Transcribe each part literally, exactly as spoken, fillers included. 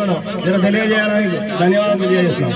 చేస్తున్నాను తెలియజేయాలని ధన్యవాదాలు తెలియజేస్తున్నాం.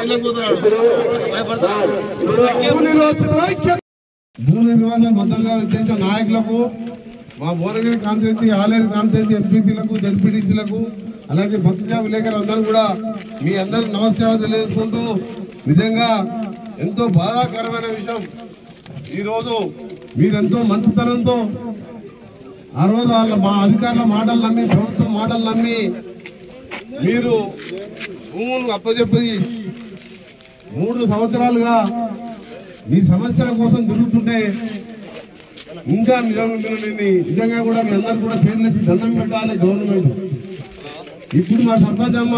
భూ నిర్వహణ మద్దతుగా చేసిన నాయకులకు, మా భువనగిరి కాన్స్టిట్యూన్సీ, ఆలేరు కాన్స్టిట్యూన్సీ ఎంపీపీలకు, జడ్పీటీసీలకు, అలాగే పత్రికా విలేకరులందరూ కూడా మీ అందరికి నమస్కారాలు తెలియజేసుకుంటూ, నిజంగా ఎంతో బాధాకరమైన విషయం. ఈరోజు మీరెంతో మంచితనంతో ఆ రోజు వాళ్ళ మా అధికారుల మాటలు నమ్మి, ప్రభుత్వం మాటలు నమ్మి మీరు భూములు అప్పచెప్పి మూడు సంవత్సరాలుగా మీ సమస్యల కోసం తిరుగుతుంటే ఇంకా నిజంగా నిజంగా కూడా మీ అందరూ కూడా చేతులెత్తి దండం పెట్టాలి గవర్నమెంట్. ఇప్పుడు మా సర్పంచ్ అమ్మ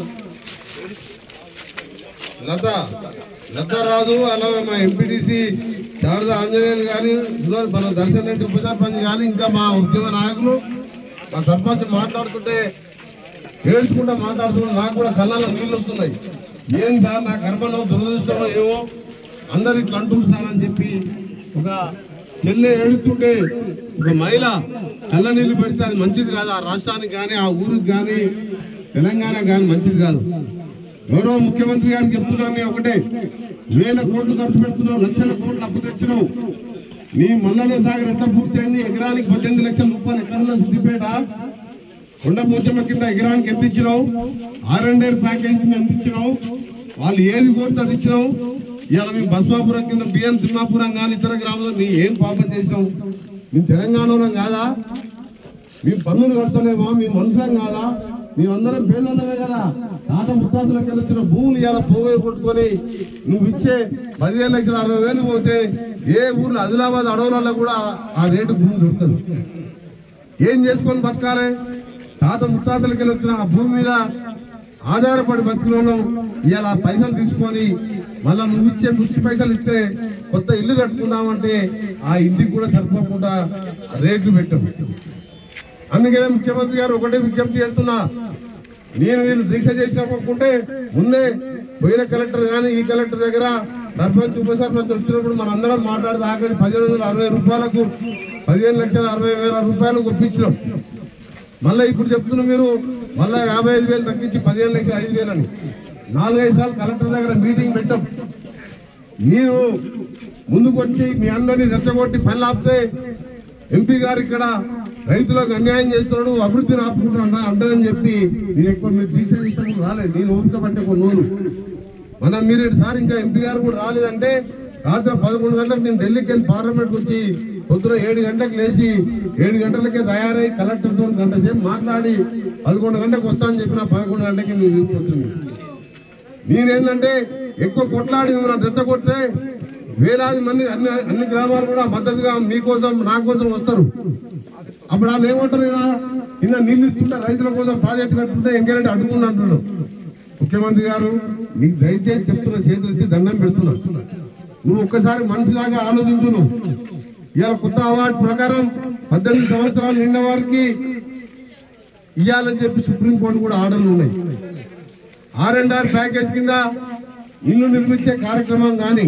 లత లతారాజు, అలాగే మా ఎంపీటీసీ శారద ఆంజనేయులు కానీ, మన దర్శన్ రెడ్డి ఉప సర్పంచ్ కానీ, ఇంకా మా ఉద్యమ నాయకులు మా సర్పంచ్ మాట్లాడుతుంటే ఏడ్చుకుంటా మాట్లాడుతున్నా. నాకు కూడా కళ్ళలో నీళ్ళు వస్తున్నాయి. ఏం సార్ నా కర్మలో దురదృష్టమో ఏమో అందరు ఇట్లా అంటుంది సార్ అని చెప్పి ఒక చెల్లె ఏడుతుంటే ఒక మహిళ కళ్ళ నీళ్ళు పెడితే అది మంచిది కాదు. ఆ రాష్ట్రానికి కానీ, ఆ ఊరికి కానీ, తెలంగాణ కానీ మంచిది కాదు. గౌరవ ముఖ్యమంత్రి గారికి చెప్తున్నాను ఒకటే, వేల కోట్లు ఖర్చు పెడుతున్నావు, లక్షల కోట్లు అప్పు తెచ్చినావు. నీ మల్లన్న సాగర్ ఎట్లా పూర్తయింది? ఎకరానికి పద్దెనిమిది లక్షల రూపాయలు ఎక్కడన్నా సిద్దిపేట కొండపోచమ్మ కింద ఎకరానికి ఎంత ఇచ్చినావు? ఆర్ అండ్ ఆర్ ప్యాకేజ్ ఎంత ఇచ్చినావు? వాళ్ళు ఏది కోరితే అది ఇచ్చినావు. ఇవాళ మేము బస్వాపురం కింద బిఎన్ తిమ్మాపురం కానీ ఇతర గ్రామంలో నీ ఏం పాపం చేసినావు? మేము తెలంగాణలో కాదా? మేము పన్నులు కడతలేమా? మేము మనుషులం కాదా? మేమందరం పేదలున్నవే కదా. తాత ముత్తాతలకు వచ్చిన భూములు ఇలా పోవే కొట్టుకొని నువ్వు ఇచ్చే పదిహేను లక్షల అరవై వేలు పోతే ఏ ఊర్లో ఆదిలాబాద్ అడవులలో కూడా ఆ రేటు భూమి దొరుకుతుంది. ఏం చేసుకొని బతకాలి? తాత ముత్తాతలకి వచ్చిన ఆ భూమి మీద ఆధారపడి బతికిన ఇలా పైసలు తీసుకొని మళ్ళా నువ్వు ఇచ్చే ముచ్చి పైసలు ఇస్తే కొత్త ఇల్లు కట్టుకుందామంటే ఆ ఇంటికి కూడా సరిపోకుండా రేట్లు పెట్టాము. అందుకనే ముఖ్యమంత్రి గారు ఒకటే విజ్ఞప్తి చేస్తున్నా, నేను వీళ్ళు దీక్ష చేసినప్పుకుంటే ముందే పోయిన కలెక్టర్ కానీ ఈ కలెక్టర్ దగ్గర సర్పంచ్ ఉప సర్పంచ్ వచ్చినప్పుడు మనందరం మాట్లాడితే ఆఖరి పదిహేను వందల అరవై రూపాయలకు పదిహేను లక్షల అరవై వేల రూపాయలకు ఒప్పించినాం. మళ్ళీ ఇప్పుడు చెప్తున్నా మీరు మళ్ళీ యాభై ఐదు వేలు తగ్గించి పదిహేను లక్షల ఐదు వేలు అని నాలుగైదు సార్లు కలెక్టర్ దగ్గర మీటింగ్ పెట్టాం. మీరు ముందుకు వచ్చి మీ అందరినీ రెచ్చగొట్టి పని ఆపితే ఎంపీ గారు ఇక్కడ రైతులకు అన్యాయం చేస్తున్నాడు, అభివృద్ధిని ఆపుకుంటున్నా అంటారని చెప్పి నేను ఎక్కువ మీరు దీక్ష చేసినప్పుడు రాలేదు. నేను ఓపిక పట్టే కొన్ని నూరు మనం మీరు సార్ ఇంకా ఎంపీ గారు కూడా రాలేదంటే రాత్రి పదకొండు గంటలకు నేను ఢిల్లీకి వెళ్ళి పార్లమెంట్కి వచ్చి పొద్దున ఏడు గంటలకు లేచి ఏడు గంటలకే తయారై కలెక్టర్తో గంట సేపు మాట్లాడి పదకొండు గంటలకు వస్తానని చెప్పిన పదకొండు గంటలకి మీరు తీసుకొచ్చింది. నేనేంటంటే ఎక్కువ కొట్లాడి మిమ్మల్ని రెచ్చగొడితే వేలాది మంది అన్ని అన్ని గ్రామాలు కూడా మద్దతుగా మీకోసం నా కోసం వస్తారు. అప్పుడు వాళ్ళు ఏమంటారు, నిన్న నీళ్ళు ఇస్తుంటే రైతుల కోసం ప్రాజెక్టు కట్టుకుంటే ఎంకేనంటే అడ్డుకుని అంటున్నాడు. ముఖ్యమంత్రి గారు నీకు దయచేసి చెప్తున్న చేతులు ఇచ్చి దండం పెడుతున్నా, నువ్వు ఒక్కసారి మనిషిలాగా ఆలోచించు. నువ్వు ఇవాళ కొత్త అవార్డు ప్రకారం పద్దెనిమిది సంవత్సరాలు నిండిన వారికి ఇవ్వాలని చెప్పి సుప్రీంకోర్టు కూడా ఆర్డర్లు ఉన్నాయి. ఆర్ అండ్ ఆర్ ప్యాకేజ్ కింద ఇల్లు నిర్మించే కార్యక్రమం కానీ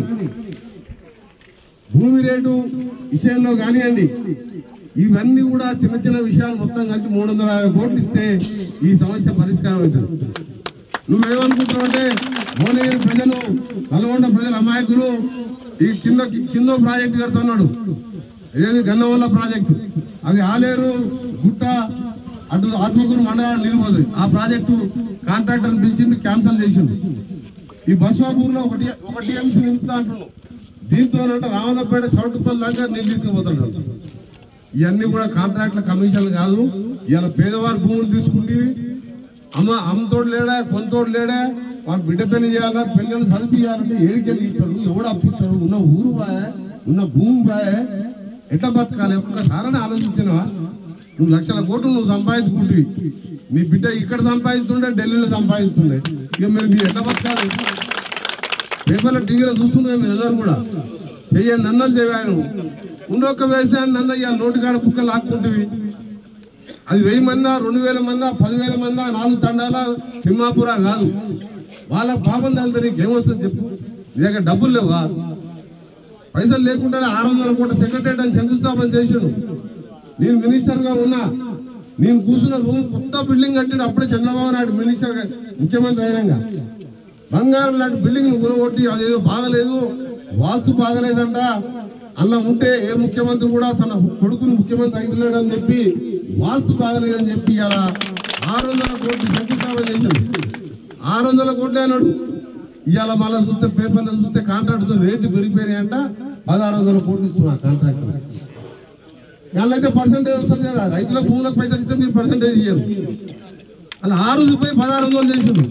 భూమి రేటు విషయంలో కానివ్వండి, ఇవన్నీ కూడా చిన్న చిన్న విషయాలు మొత్తం కలిసి మూడు వందల యాభై కోట్లు ఇస్తే ఈ సమస్య పరిష్కారం అవుతుంది. నువ్వేమనుకుంటున్నావు అంటే భువనగిరి ప్రజలు, నల్గొండ ప్రజల అమాయకులు ఈ కింద కింద ప్రాజెక్టు కడుతున్నాడు, ఇదేది గన్నవల్ల ప్రాజెక్టు, అది ఆలేరు గుట్ట అటు ఆత్మకూరు మండలాన్ని నిలిపోదు. ఆ ప్రాజెక్టు కాంట్రాక్టర్ పిలిచిండు, క్యాన్సల్ చేసిండు. ఈ బస్వాపూర్లో ఒకటి ఒక టీఎంసీ నింపుతా అంటున్నాడు. దీంతో రామన్నపేట చౌటుపల్లి దాకా నీళ్ళు తీసుకుపోతాడు. ఇవన్నీ కూడా కాంట్రాక్ట్ల కమిషన్లు కాదు. ఇవాళ పేదవారి భూములు తీసుకుంటే అమ్మ అమ్మతోడు లేడా కొంతోడు లేడా వాడు బిడ్డ పెళ్లి చేయాలా, పెళ్ళిని చదివియాలంటే ఏడికెళ్ళి ఇస్తాడు, ఎవడు అప్పిస్తాడు, ఉన్న ఊరు బాయే ఉన్న భూమి బాయే ఎట్లా బతకాలి? ఒక్కసారని ఆలోచించినవా? నువ్వు లక్షల కోట్లు నువ్వు సంపాదించుకుంటువి, నీ బిడ్డ ఇక్కడ సంపాదిస్తుండే ఢిల్లీలో సంపాదిస్తుండే, ఇక మీరు మీరు ఎట్లా బతకాలి? పేపర్లో టీవీలో చూస్తుండే మీరు అందరూ కూడా చెయ్యని నందలు చేయాను. ఉండొక్క వ్యవసాయాన్ని నంద ఇవాళ నోటికాడ కుక్కలు లాక్కుంటువి. అది వెయ్యి మందా, రెండు వేల మందా, పదివేల మందా, నాలుగు తండాల తిమ్మాపురా కాదు. వాళ్ళ పాపం తగ్గితే నీకేమొస్తుంది చెప్పు? నీ దగ్గర డబ్బులు లేవా? పైసలు లేకుండానే ఆరు వందల కోట్ల సెక్రటరీ అని శంకుస్థాపన చేసాను. నేను మినిస్టర్గా ఉన్నా, నేను కూర్చున్న రూమ్ కొత్త బిల్డింగ్ కట్టిన అప్పుడే చంద్రబాబు నాయుడు మినిస్టర్ ముఖ్యమంత్రి అయినాక బంగారం లాంటి బిల్డింగ్ కూలగొట్టి అదేదో బాగలేదు, వాస్తు బాగలేదంట, అలా ఉంటే ఏ ముఖ్యమంత్రి కూడా తన కొడుకుని ముఖ్యమంత్రి అయితలేడు అని చెప్పి వాస్తు బాగలేదని చెప్పి అలా ఆరు వందల కోట్లు శంకుస్థాపన చేశాడు. ఆరు వందల కోట్లే అన్నాడు. ఇవాళ మళ్ళీ చూస్తే పేపర్లో చూస్తే కాంట్రాక్ట్ రేటు పెరిగిపోయినాయంట, పదహారు వందల కోట్లు ఇస్తున్నా కాంట్రాక్ట్. వాళ్ళైతే పర్సంటేజ్ వస్తుంది కదా, రైతులకు భూములకు పైసలు ఇస్తే మీరు పర్సంటేజ్ ఇయ్యరు. అలా ఆరు రూపాయి పదహారు వందలు చేసిండు.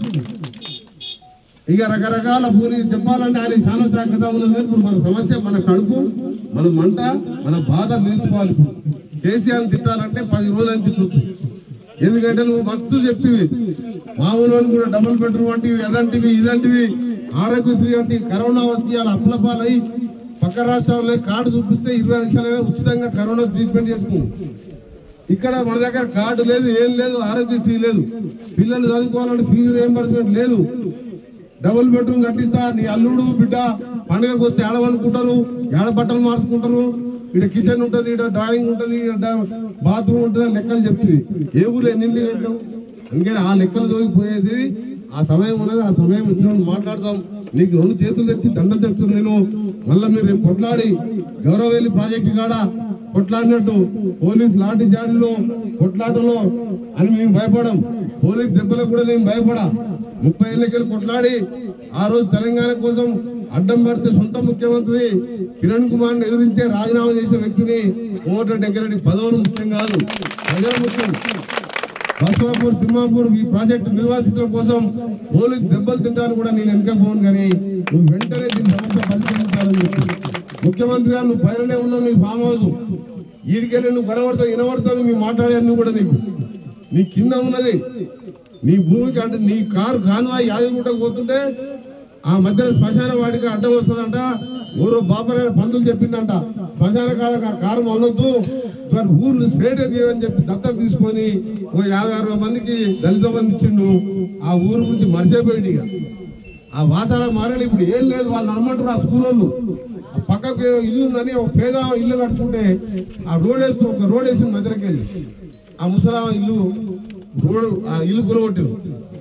ఇక రకరకాల పూరి చెప్పాలంటే ఆయన చాలా జాగ్రత్త ఉన్నది. ఇప్పుడు మన సమస్య, మన కడుపు, మన మంట, మన బాధ నేర్చుకోవాలి. ఇప్పుడు కేసీఆర్ తిట్టాలంటే పది రోజులని తిట్టొచ్చు. ఎందుకంటే నువ్వు మస్తు చెప్తివి, మామూలు కూడా డబుల్ బెడ్రూమ్ అంటివి, అదంటివి ఇదంటివి, ఆరోగ్యశ్రీ అంటే కరోనా వచ్చి అలా అప్లపాలై పక్క రాష్ట్రాల్లో కార్డు చూపిస్తే ఇరవై లక్షల ఉచితంగా కరోనా ట్రీట్మెంట్ చేసుకుంది. ఇక్కడ మన దగ్గర కార్డు లేదు, ఏం లేదు, ఆరోగ్యశ్రీ లేదు, పిల్లలు చదువుకోవాలంటే ఫీజు రియంబర్స్మెంట్ లేదు. డబుల్ బెడ్రూమ్ కట్టిస్తా, నీ అల్లుడు బిడ్డ పండుగకు వస్తే ఏడవనుకుంటారు, ఏడ బట్టలు మార్చుకుంటారు, ఇక్కడ కిచెన్ ఉంటుంది, ఇక్కడ డ్రాయింగ్ ఉంటుంది, ఇక్కడ బాత్రూమ్ ఉంటుంది, లెక్కలు చెప్తుంది. ఏ ఊరు ఎన్ని కట్టావు? అందుకని ఆ లెక్కలు దోగిపోయేది ఆ సమయం ఉన్నది. ఆ సమయం ఇచ్చిన మాట్లాడతాం. నీకు రెండు చేతులు తెచ్చి దండం చెప్తుంది నేను. మళ్ళీ మీరు రేపు కొట్లాడి గౌరవేలి ప్రాజెక్టు కాడ కొట్లాడినట్టు పోలీస్ లాఠీ చార్జీలో కొట్లాటలో అని మేము భయపడం, పోలీస్ దెబ్బలకు కూడా నేను భయపడా. ముప్పై ఎన్నికలు కొట్లాడి ఆ రోజు తెలంగాణ కోసం అడ్డం పడితే సొంత ముఖ్యమంత్రి కిరణ్ కుమార్ ని ఎదిరించే రాజీనామా చేసిన వ్యక్తిని కోమటిరెడ్డి వెంకరెడ్డి పదవులు ముఖ్యం కాదు, ప్రజలు ముఖ్యం. బస్వాపూర్ తిమ్మాపూర్ ఈ ప్రాజెక్టు నిర్వాసితుల కోసం పోలీసు దెబ్బలు తింటాను కూడా నేను వెనక పోను, కానీ నువ్వు వెంటనే దీని సమస్య పరిశీలించాలని చెప్పి ముఖ్యమంత్రి గారు నువ్వు పైననే ఉన్నావు. నీ ఫామ్ హౌస్ ఈడికెళ్ళి నువ్వు కనబడతావు, వినబడతావు, మీ మాట్లాడేందుకు కూడా నీకు నీ కింద ఉన్నది నీ భూమికి. అంటే నీ కారు కాన్వాయ్ యాదగిరిగుట్టకు పోతుంటే ఆ మధ్యలో శ్మశాన వాడికి అడ్డం వస్తుందంట. ఊరు బాపరైన పంతులు చెప్పిందంట, శ్మశాన కాడ కారు మొల్లొద్దు, ఊర్లు స్ట్రేట్ అని చెప్పి దత్తం తీసుకొని ఓ యాభై అరవై మందికి దళిత మంది ఇచ్చిండు. ఆ ఊరు గురించి మర్చిపోయింది. ఇక ఆ వాసన మారని ఇప్పుడు ఏం లేదు. వాళ్ళు నమ్మంటారు ఆ స్కూల్ వాళ్ళు. పక్కకు ఇల్లు ఉందని ఒక పేద ఇల్లు కట్టుకుంటే ఆ రోడ్ వేస్తూ ఒక రోడ్ వేసిన మధ్యలోకి వెళ్ళి ఆ ముసలా ఇల్లు రోడ్ ఆ ఇల్లు కూలగొట్టారు.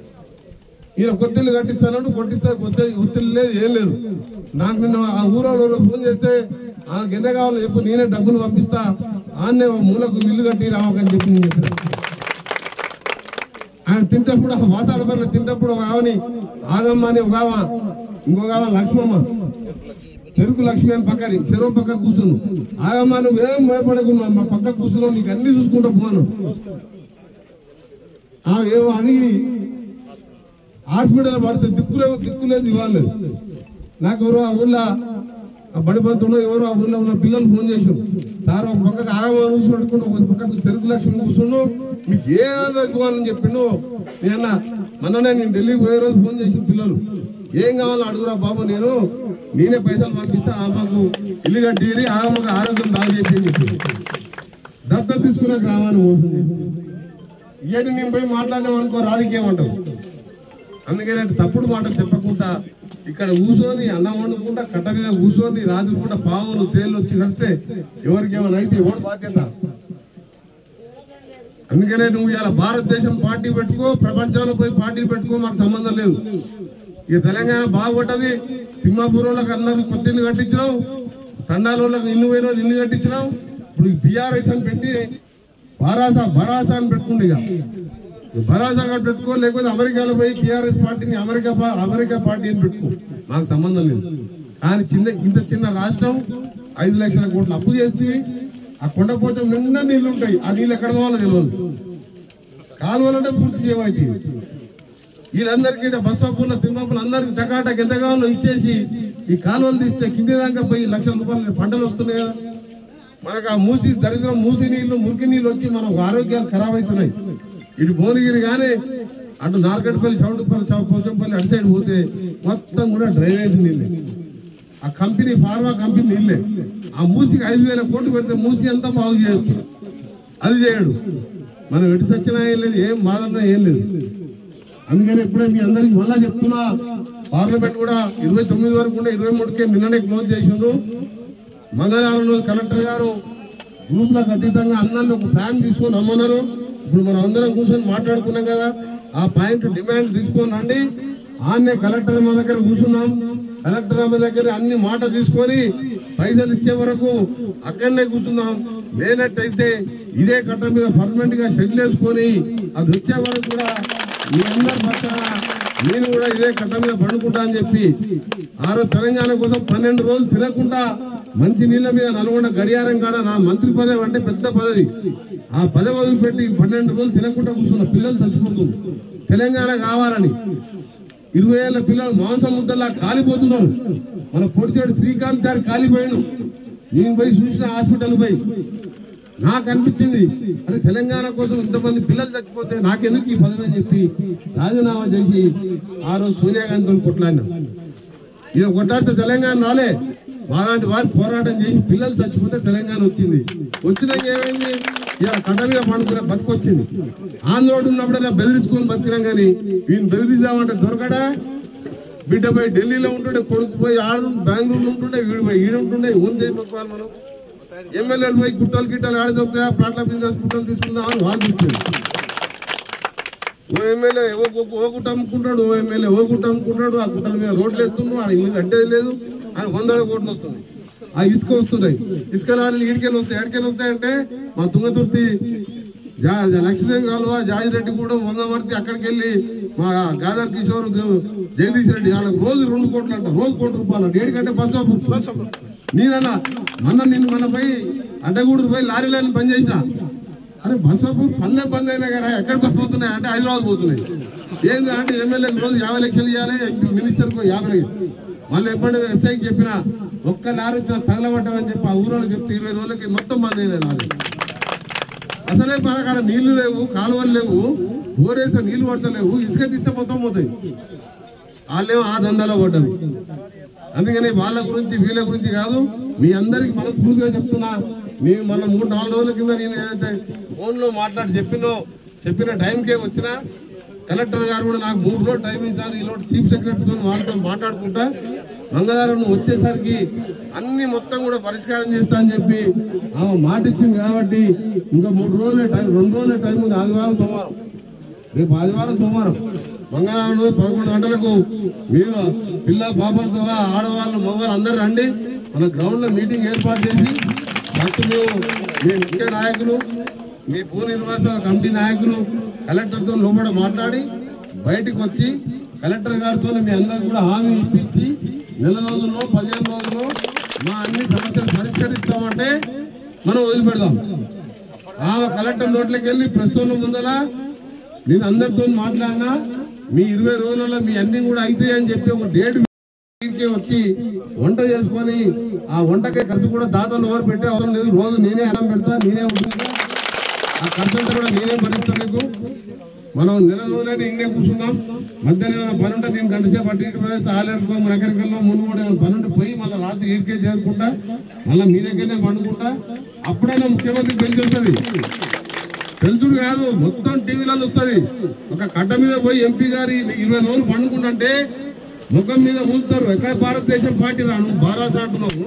ఈయన కొత్త ఇల్లు కట్టిస్తాను, కొట్టిస్తా, కొత్త ఒత్తిళ్ళు లేదు, ఏం లేదు. నాకు నిన్న ఆ ఊరోళ్ళు ఫోన్ చేస్తే ఆమెకు ఎంత కావాలో చెప్పు, నేనే డబ్బులు పంపిస్తా, ఆన్నే మూలకు ఇల్లు కట్టి రావకని చెప్పి నేను చెప్పాను. ఆయన తింటప్పుడు ఆ వాసాల పనులు తింటప్పుడు ఒక ఆమెని ఆగమ్మ అని ఒక ఆమె, ఇంకొక ఆమె లక్ష్మమ్మ, తెలుగు లక్ష్మి అని పక్కని చెరువు పక్క కూర్చున్నాను. ఆగమ్మ నువ్వేం భయపడకు, మా పక్క కూర్చున్నావు, నీకు అన్ని చూసుకుంటూ పోను. ఆమె ఏమో అడిగి హాస్పిటల్ పడితే దిక్కులేదు దిక్కులేదు ఇవ్వలేదు. నాకు ఎవరో ఆ ఊళ్ళో ఆ బడి పంతులు ఎవరో ఆ ఊళ్ళో ఉన్న పిల్లలు ఫోన్ చేశారు, సార్ ఒక పక్కకు ఆగమా చూసి పట్టుకుంటూ ఒక పక్కకు చెరుకు లక్ష్మి కూర్చున్నావు, మీకు ఏ ఇవ్వాలని చెప్పిండు. నేను మొన్ననే నేను ఢిల్లీకి పోయే రోజు ఫోన్ చేసిన పిల్లలు, ఏం కావాలో అడుగురా బాబు, నేను నేనే పైసలు పంపిస్తా, ఆమెకు ఇల్లు కట్టి ఆమెకు ఆరోగ్యం బాగా చేసి దత్త తీసుకున్న గ్రామాన్ని మోసం చేసి ఇవన్నీ నేను పోయి మాట్లాడినామనుకో రాజకీయం అంటారు. అందుకని తప్పుడు మాటలు చెప్పకుండా ఇక్కడ కూర్చొని అన్నం వండుకుంటా కట్ట మీద కూర్చొని రాత్రి పూట పాములు తేళ్ళు వచ్చి కడితే ఎవరికి ఏమైనా అయితే ఎవరు బాధ్యత? అందుకనే నువ్వు ఇలా భారతదేశం పార్టీ పెట్టుకో, ప్రపంచంలో పోయి పార్టీ పెట్టుకో, మాకు సంబంధం లేదు. ఇక తెలంగాణ బాగుపడ్డది. తిమ్మాపూర్ వాళ్ళకి అందరికి కొత్త ఇల్లు కట్టించినావు, తండాల వాళ్ళకి ఇల్లు పోయిన ఇల్లు కట్టించినావు. ఇప్పుడు బీఆర్ఎస్ అని పెట్టి భరాసా భరాసా అని పెట్టుకుంది. ఇక భరాసాగా పెట్టుకో, లేకపోతే అమెరికాలో పోయి టీఆర్ఎస్ పార్టీని అమెరికా అమెరికా పార్టీ అని పెట్టుకో, మాకు సంబంధం లేదు. కానీ చిన్న ఇంత చిన్న రాష్ట్రం ఐదు లక్షల కోట్లు అప్పు చేస్తే ఆ కొండపోతే నిండా నీళ్లు ఉంటాయి, ఆ నీళ్ళు ఎక్కడ పోవాలో తెలియదు. కాలువలంటే పూర్తి చేయవచ్చు. వీళ్ళందరికీ బస్సాపూర్ల తిమ్మాపూర్లు అందరికి టకాటక్ ఎంత కావాలో ఇచ్చేసి ఈ కాలువలు తీస్తే కింది దాకా పోయి లక్షల రూపాయలు పంటలు వస్తున్నాయి కదా. మనకు ఆ మూసి దరిద్రం మూసి నీళ్లు మురికి నీళ్ళు వచ్చి మనకు ఆరోగ్యాలు ఖరాబ్ అవుతున్నాయి. ఇటు భువనగిరి కానీ అటు నార్కట్పల్లి చౌటుపల్లి పోచంపల్లి అటు సైడ్ పోతే మొత్తం కూడా డ్రైనేజ్ నీళ్ళే, ఆ కంపెనీ ఫార్మా కంపెనీ నీళ్ళే. ఆ మూసికి ఐదు వేల కోట్లు పెడితే మూసి అంతా బాగు చేయొచ్చు, అది చేయడు. మనం ఎటు సచ్చినా ఏం లేదు, ఏం బాధన్నా ఏం లేదు. అందుకని ఇప్పుడే మీ అందరికి మళ్ళా చెప్తున్నా, పార్లమెంట్ కూడా ఇరవై తొమ్మిది వరకు ఉండే ఇరవై మూడుకే నిన్ననే క్లోజ్ చేసిండ్రు. మంగళవారం రోజు కలెక్టర్ గారు గ్రూప్లకు అతీతంగా అందరినీ ఒక ప్లాన్ తీసుకొని రమ్మన్నారు. ఇప్పుడు మనం అందరం కూర్చొని మాట్లాడుకున్నాం కదా, ఆ పాయింట్ డిమాండ్ తీసుకొని రండి. ఆన్నే కలెక్టర్ అమ్మ దగ్గర కూర్చున్నాం. కలెక్టర్ అమ్మ దగ్గర అన్ని మాట తీసుకొని పైసలు ఇచ్చే వరకు అక్కడనే కూర్చున్నాం. లేనట్టయితే ఇదే కట్ట మీద పర్మనెంట్ గా షెడ్లు వేసుకొని అది వచ్చే వరకు కూడా మీ అందరి పక్షాన నేను కూడా ఇదే కట్ట మీద పండుకుంటా అని చెప్పి ఆ రోజు తెలంగాణ కోసం పన్నెండు రోజులు తినకుండా మంచి నీళ్ళ మీద నల్గొండ గడియారం కాడ నా మంత్రి పదవి అంటే పెద్ద పదవి, ఆ పదవి వదిలిపెట్టి పన్నెండు రోజులు తినకుండా కూర్చున్న పిల్లలు చచ్చిపోతుంది. తెలంగాణ కావాలని ఇరవై ఏళ్ళ పిల్లలు మాంసం ముద్దలా కాలిపోతున్నారు. మన పొడిచేడు శ్రీకాంత్ సార్ కాలిపోయాను. నేను పోయి చూసిన హాస్పిటల్ పోయి నాకు అనిపించింది, అరే తెలంగాణ కోసం ఇంతమంది పిల్లలు చచ్చిపోతే నాకెందుకు ఈ పదవి అని చెప్పి రాజీనామా చేసి ఆ రోజు సోనియా గాంధీతో కొట్లాడినా. ఇది కొట్లాడితే తెలంగాణ రాలే, అలాంటి వారు పోరాటం చేసి పిల్లలు చచ్చిపోతే తెలంగాణ వచ్చింది. వచ్చినాక ఏమైంది, ఇలా కట్ట మీద పండుకునే బతుకొచ్చింది. ఆందోళన ఉన్నప్పుడైనా బెదిరించుకొని బతికినాం కానీ ఈయన బెదిరిద్దామంటే దొరకడా. బిడ్డ పోయి ఢిల్లీలో ఉంటుండే, కొడుకు పోయి ఆడు బెంగళూరులో ఉంటుండే, వీడు పోయి ఈడు ఉంటుండే. ఓన్ చేయకపోవాలి మనం. ఎమ్మెల్యేలు పోయి గుట్టలు గిట్టలు ఆడి దొరుకుతాయా, ప్లాట్ల బిజినెస్ గుట్టలు తీసుకుందాం అని వాళ్ళు చూస్తుంది. ఓ ఎమ్మెల్యే ఓ గుట్ట అమ్ముకుంటాడు, ఓ ఎమ్మెల్యే ఓ గుట్ట అమ్ముకుంటాడు. ఆ గుట్టల మీద రోడ్లు వేస్తున్నాడు, ఆయన ఇల్లు కట్టేది లేదు. ఆయన వందల కోట్లు వస్తుంది. ఆ ఇసుక వస్తున్నాయి, ఇసుక లారీలు ఈడికెళ్ళి వస్తాయి. ఎక్కడికెళ్ళి వస్తాయంటే మా తుంగతుర్తి జా లక్ష్మీదేవి కాలువ జాజిరెడ్డి కూడా వంద మర్తి అక్కడికి వెళ్ళి మా గాదర్ కిషోర్ జగదీష్ రెడ్డి వాళ్ళకి రోజు రెండు కోట్లు అంట, రోజు కోటి రూపాయలు అంట. ఏడికంటే బస్ నేనన్నా మొన్న నిన్ను మన పోయి అడ్డగూడూరు పోయి లారీలను బంద్ చేసిన. అరే బస్ పనులే బంద్ అయినా కదా, ఎక్కడ బస్ పోతున్నాయి అంటే హైదరాబాద్ పోతున్నాయి. ఏంటి అంటే ఎమ్మెల్యేకి రోజు యాభై లక్షలు ఇవ్వాలి, మినిస్టర్కు యాభై. మళ్ళీ ఎప్పుడు ఎస్ఐకి చెప్పిన ఒక్క లారీ వచ్చిన తగలబడ్డామని చెప్పి ఆ ఊరోళ్ళు చెప్తే ఇరవై రోజులకి మొత్తం బంద్ అయినాయి లారీ. అసలే మనకాడ నీళ్లు లేవు, కాలువలు లేవు, బోరేసే నీళ్లు పడతలేవు, ఇసుక తీస్తే మొత్తం పోతాయి. వాళ్ళేమో ఆ దందాలో పడ్డది. అందుకని వాళ్ళ గురించి వీళ్ళ గురించి కాదు, మీ అందరికి మనస్ఫూర్తిగా చెప్తున్నా. నేను మన మూడు నాలుగు రోజుల కింద నేను ఏదైతే ఫోన్లో మాట్లాడి చెప్పినో చెప్పిన టైంకే వచ్చినా కలెక్టర్ గారు కూడా నాకు మూడు రోజులు టైం ఇచ్చారు. ఈరోజు చీఫ్ సెక్రటరీతో వాళ్ళతో మాట్లాడుకుంటా మంగళవారం వచ్చేసరికి అన్ని మొత్తం కూడా పరిష్కారం చేస్తా అని చెప్పి ఆమె మాట ఇచ్చింది. కాబట్టి ఇంకా మూడు రోజులే టైం, రెండు రోజులే టైం ఉంది. ఆదివారం సోమవారం, రేపు ఆదివారం సోమవారం మంగళవారం రోజు పదకొండు గంటలకు మీరు పిల్ల పాపలతో ఆడవాళ్ళు మగవాళ్ళు అందరూ రండి. మన గ్రౌండ్ లో మీటింగ్ ఏర్పాటు చేసి ఫస్ట్ మేము మీ ముఖ్య నాయకులు, మీ భూ నిర్వాస కమిటీ నాయకులు కలెక్టర్తో లోపల మాట్లాడి బయటకు వచ్చి కలెక్టర్ గారితో మీ అందరూ కూడా హామీ ఇప్పించి నెల రోజుల్లో పదిహేను రోజుల్లో మా అన్ని సమస్యలు పరిష్కరిస్తామంటే మనం వదిలిపెడదాం. ఆమె కలెక్టర్ నోట్లోకి వెళ్ళి ప్రస్తుతం ముందల నేను అందరితో మాట్లాడినా మీ ఇరవై రోజులలో మీ అన్ని కూడా అవుతాయి అని చెప్పి ఒక డేట్ వచ్చి వంట చేసుకొని ఆ వంటకే ఖర్చు కూడా దాదాపు ఎవరు పెట్టే అవసరం లేదు. రోజు నేనే అన్నం పెడతా, నేనే ఉంటుంది. ఆ ఖర్చు అంతా కూడా నేనే భరిస్తా. మీకు మనం నెల రోజులైనా ఇంకే కూర్చున్నాం. మధ్యలో ఏమైనా పని ఉంటే నేను గంట సేపు అటు ఇటు పోయేసి ఆలేరుకో ఎక్కడికెళ్ళో ముందు కూడా ఏమైనా పని ఉంటే పోయి మళ్ళీ రాత్రి ఈడికే చేరుకుంటా, మళ్ళీ మీ దగ్గరనే పండుకుంటా. అప్పుడైనా ముఖ్యమంత్రి తెలిసి వస్తుంది. తెలుసుడు కాదు, మొత్తం టీవీలలో వస్తుంది. ఒక కట్ట మీద పోయి ఎంపీ గారి ఇరవై రోజులు పండుకుంటే ముఖం మీద ఊస్తారు. ఎక్కడ భారతదేశం పార్టీ రాను బారాస అంటున్నావు.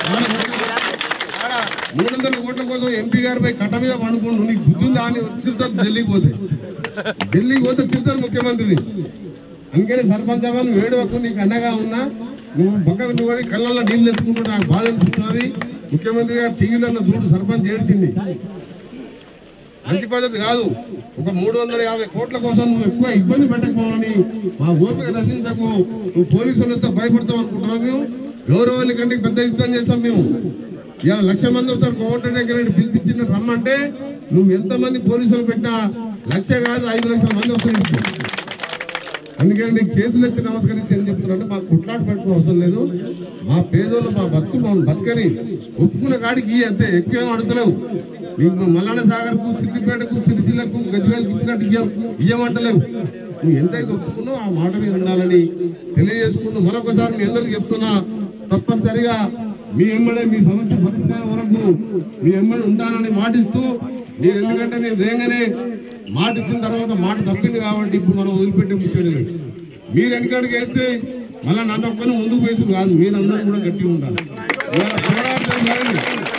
మూడు వందల కోట్ల కోసం ఎంపీ గారు పోయి కట్ట మీద పండుకుంటు నీకు బుద్ధిందా అని తిరుగుతారు. ఢిల్లీకి పోతే ఢిల్లీకి పోతే తిరుగుతారు ముఖ్యమంత్రిని. అందుకని సర్పంచ్ అవ్వాలి వేడువకు నీకు అండగా ఉన్నా. నువ్వు పక్కకు నువ్వు కళ్ళల్లో నీళ్ళు తెచ్చుకుంటూ నాకు బాధ అనిపిస్తున్నది. ముఖ్యమంత్రి గారు టీవీలలో చూడు సర్పంచ్ ఏడ్చింది. మంచి పద్ధతి కాదు. ఒక మూడు వందల యాభై కోట్ల కోసం నువ్వు ఎక్కువ ఇబ్బంది పెట్టకపోవాలని మా ఓపిక రచించకు. నువ్వు పోలీసులు వస్తే భయపడతావు అనుకుంటున్నావు. మేము గౌరవాన్ని కంటే పెద్ద యుద్ధం చేస్తాం. మేము ఇలా లక్ష మంది వస్తారు కోమటి దగ్గర పిలిపించిన రమ్మంటే నువ్వు ఎంతమంది పోలీసులు పెట్టా లక్ష కాదు ఐదు లక్షల మంది వస్తారు. అందుకని నీకు చేతులు ఎత్తి నమస్కరించి ఏం చెప్తున్నా, మాకు కుట్లాట పెట్టుకునే అవసరం లేదు. మా పేదోళ్ళు మా బతుకు మా బతుకని ఒప్పుకున్న కాడికి అంతే, ఎక్కువ అడుగుతలేవు. నీకు మల్లన్న సాగర్కు, సిద్దిపేటకు, సిరిసిల్లకు, గజ్వేల్కి ఇచ్చినట్టు ఇయ్యం ఇయ్యమంటలేవు. నువ్వు ఎంతైతే ఒప్పుకున్నావు ఆ మాట మీద ఉండాలని తెలియజేసుకున్నావు. మరొకసారి మీ అందరికీ చెప్తున్నా, తప్పనిసరిగా మీ ఎమ్మడే మీ సమస్య పరిష్కారం వరకు మీ ఎమ్మడి ఉంటానని మాటిస్తూ, నేను ఎందుకంటే నేను వేగనే మాట ఇచ్చిన తర్వాత మాట తప్పింది కాబట్టి ఇప్పుడు మనం వదిలిపెట్టే ముఖ్యం. మీరు వెనకడికి వేస్తే మళ్ళీ నన్ను ఒక్కనే ముందుకు వేసుడు కాదు, మీరందరూ కూడా గట్టిగా ఉండాలి.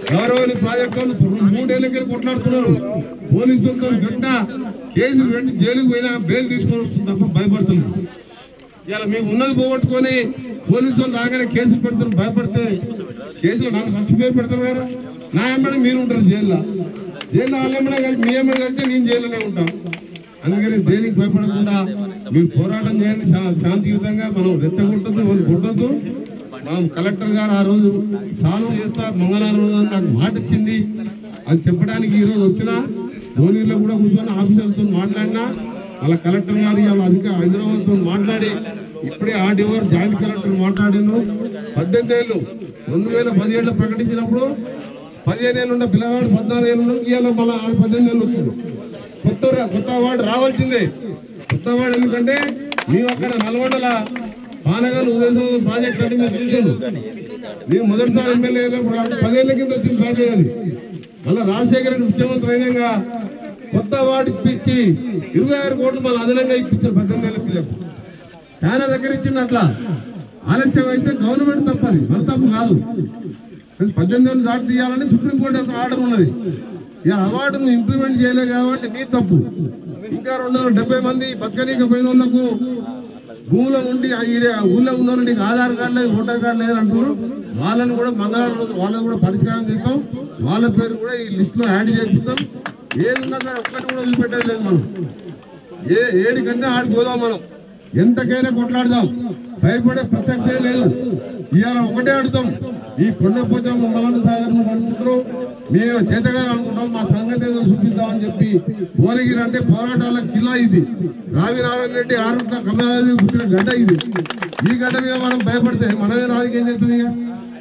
గౌరవని ప్రాజెక్టులను మూడేళ్ళకి కొట్లాడుతున్నారు. పోలీసులతో పెట్టినా కేసులు పెట్టి జైలుకు పోయినా బెయిల్ తీసుకొని వస్తుంది తప్ప భయపడుతున్నారు. ఇలా మీకు ఉన్నది పోగొట్టుకొని పోలీసులు రాగానే కేసులు పెడతారు. భయపడితే కేసులు నాకు ఫస్ట్ పేరు పెడతారు కదా. నా ఎమ్మడే మీరు ఉంటారు జైల్లో. జైల్లో వాళ్ళ ఎమ్మడే కలిసి మీ ఎమ్మడే కలిస్తే నేను జైల్లోనే ఉంటాను. అందుకని దేనికి భయపడకుండా మీరు పోరాటం చేయండి శాంతియుతంగా. మనం రెచ్చగొట్టద్దు, వాళ్ళు కొట్టద్దు. మనం కలెక్టర్ గారు ఆ రోజు సాల్వ్ చేస్తా మంగళవారం రోజు నాకు మాట ఇచ్చింది. అది చెప్పడానికి ఈరోజు వచ్చినా ధోనిలో కూడా కూర్చొని ఆఫీసర్తో మాట్లాడినా వాళ్ళ కలెక్టర్ గారు వాళ్ళ అధిక హైదరాబాద్తో మాట్లాడి ఇప్పుడే ఆర్డీఓ జాయింట్ కలెక్టర్ మాట్లాడినారు. పద్దెనిమిది ఏళ్ళు రెండు వేల పదిహేడులో ప్రకటించినప్పుడు పదిహేను ఏళ్ళు ఉన్న పిల్లవాడు పద్నాలుగు ఏళ్ళు ఇవాళ మళ్ళీ ఆరు పద్దెనిమిది ఏళ్ళు వచ్చింది. కొత్త కొత్త అవార్డు రావాల్సిందే. కొత్త అవార్డు ఎందుకంటే మేము అక్కడ నల్గొండల పానగల్ ఉదయం ప్రాజెక్ట్ అంటే మీరు చూసాను. నేను మొదటిసారి ఎమ్మెల్యే పదేళ్ల కింద వచ్చింది ప్రాజెక్ట్. అది మళ్ళీ రాజశేఖర రెడ్డి ముఖ్యమంత్రి అయినాక కొత్త అవార్డు ఇప్పించి ఇరవై ఆరు కోట్లు మళ్ళీ అదనంగా ఇప్పించారు పద్దెనిమిది ఏళ్ళ పిల్లలకు. చాలా దగ్గర ఇచ్చింది. అట్లా ఆలస్యం అయితే గవర్నమెంట్ తప్పది, మన తప్పు కాదు. పద్దెనిమిది ఏళ్ళు దాటి తీయాలని సుప్రీంకోర్టు ఆర్డర్ ఉన్నది. ఇక అవార్డును ఇంప్లిమెంట్ చేయలేదు కాబట్టి నీ తప్పు. ఇంకా రెండు వందల డెబ్బై మంది బతకనీకపోయిన వాళ్ళకు భూములో ఉండి ఊళ్ళో ఉన్న వాళ్ళు నీకు ఆధార్ కార్డు లేదు, ఓటర్ కార్డు లేదు అంటున్నారు. వాళ్ళని కూడా మంగళవారం రోజు వాళ్ళని కూడా పరిష్కారం చేస్తాం. వాళ్ళ పేరు కూడా ఈ లిస్టులో యాడ్ చేపిస్తాం. ఏది ఉన్నా సరే ఒక్కటి కూడా వదిలిపెట్టేది లేదు. మనం ఏ ఏడికంటే ఆడికి పోదాం. మనం ఎంతకైనా కొట్లాడదాం. భయపడే ప్రసక్తే లేదు. ఇవాళ ఒకటే ఆడుతాం. ఈ కొండపోతే మమ్మల్ని సాగర్ అనుకుంటారు, మేము చేతగా అనుకుంటాం, మా సంగతి ఏదో చూపిద్దామని చెప్పి పోలగిరి అంటే పోరాటాల కిల్లా ఇది. రావి నారాయణ రెడ్డి ఆరుట్ల కమలాది పుట్టిన గడ్డ ఇది. ఈ గడ్డ మీద మనం భయపడితే మనదే రాజకీయం చేస్తుంది. ఇక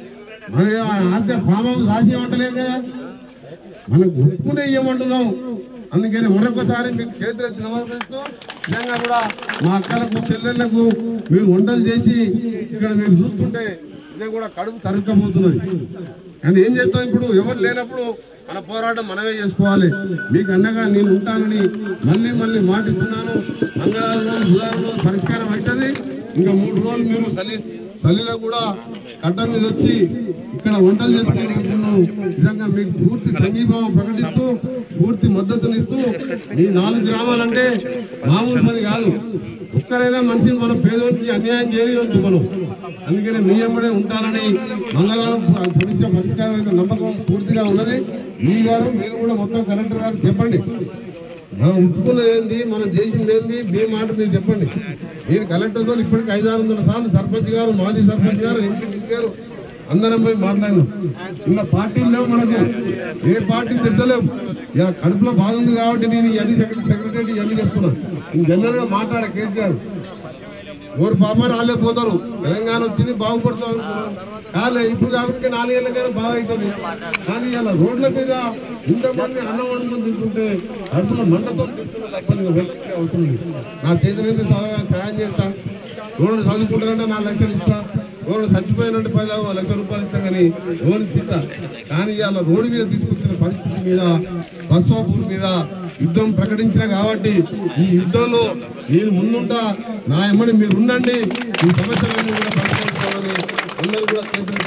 మన అంతే ఫామ్ హౌస్ రాసి ఇవ్వటలేం కదా, మనకు ఒప్పుకునే ఇవ్వమంటున్నాం. అందుకని మరొకసారి మీకు చేతులెత్తి నమస్కరిస్తూ నిజంగా కూడా మా అక్కలకు చెల్లెళ్లకు మీరు వంటలు చేసి ఇక్కడ మీరు చూస్తుంటే నిజంగా కూడా కడుపు తరుక్కపోతున్నది. కానీ ఏం చేస్తాం, ఇప్పుడు ఎవరు లేనప్పుడు మన పోరాటం మనమే చేసుకోవాలి. మీకు అండగా నేను ఉంటానని మళ్ళీ మళ్ళీ మాటిస్తున్నాను. మంగళవారం బుధవారంలో పరిష్కారం అవుతుంది. ఇంకా మూడు రోజులు మీరు సలి చలిలో కూడా కట్ట మీద వచ్చి ఇక్కడ వంటలు చేసుకుంటున్నాం. నిజంగా మీకు పూర్తి సంఘీభావం ప్రకటిస్తూ పూర్తి మద్దతునిస్తూ ఈ నాలుగు గ్రామాలంటే మామూలు పని కాదు. ఒక్కరైనా మనిషిని మనం పేదోనికి అన్యాయం చేయవద్దు మనం. అందుకని మీ ఎమ్మడే ఉంటానని మంగళవారం సమస్య పరిష్కారం నమ్మకం పూర్తిగా ఉన్నది. ఈ గారు మీరు కూడా మొత్తం కలెక్టర్ గారు చెప్పండి, మనం ఉంచుకున్నది ఏంది, మనం చేసింది ఏంది, మీ మాట మీరు చెప్పండి. మీరు కలెక్టర్తో ఇప్పటికి ఐదు ఆరు వందల సార్లు సర్పంచ్ గారు, మాజీ సర్పంచ్ గారు, ఎంపీ గారు అందరం పోయి మాట్లాడినాం. ఇంకా పార్టీలు లేవు మనకు, ఏ పార్టీ తిట్టలేవు. ఇక కడుపులో బాధ ఉంది కాబట్టి నేను ఇవన్నీ సెక్రటరీ ఇవన్నీ చెప్తున్నాను. నేను జనరల్గా మాట్లాడే కేసీఆర్ ఎవరు పాప రాలే పోతారు. తెలంగాణ వచ్చింది బాగుపడతాం కాలే. ఇప్పుడు కాబట్టి నాలుగేళ్ళకైనా బాగా అవుతుంది. కానీ ఇలా రోడ్ల మీద ఇంతమంది అన్నం వండుకొని తింటుంటే కడుపులో మంటతో తింటున్న తప్పని అవసరం లేదు. నా చేతి మీద సాయం చేస్తా. రోడ్డు చదువుకుంటారంటే నాలుగు లక్షలు ఇస్తా. రోడ్డు చచ్చిపోయినంటే పది లక్షల రూపాయలు ఇస్తా. కానీ రోడ్డు తింటా. కానీ ఇలా రోడ్డు మీద తీసుకొచ్చిన పరిస్థితి మీద బస్వాపూర్ మీద యుద్ధం ప్రకటించిన కాబట్టి ఈ యుద్ధంలో నేను ముందుంటా. నా ఎమ్మడి మీరు ఉండండి. ఈ సమస్యలన్నీ కూడా పరిష్కరించాలని అందరూ కూడా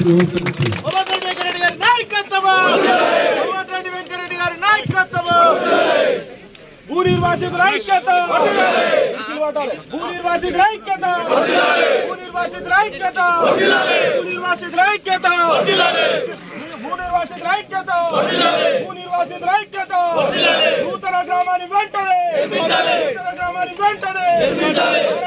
భూనిర్వాసితుల ఐక్యత, భూనిర్వాసితుల ఐక్యత, భూనిర్వాసితుల ఐక్యత, భూనిర్వాసితుల ఐక్యత, భూనిర్వాసితుల ఐక్యత, భూనిర్వాసితుల ఐక్యత. నూతన గ్రామాన్ని వెంటనే, నూతన గ్రామాన్ని వెంటనే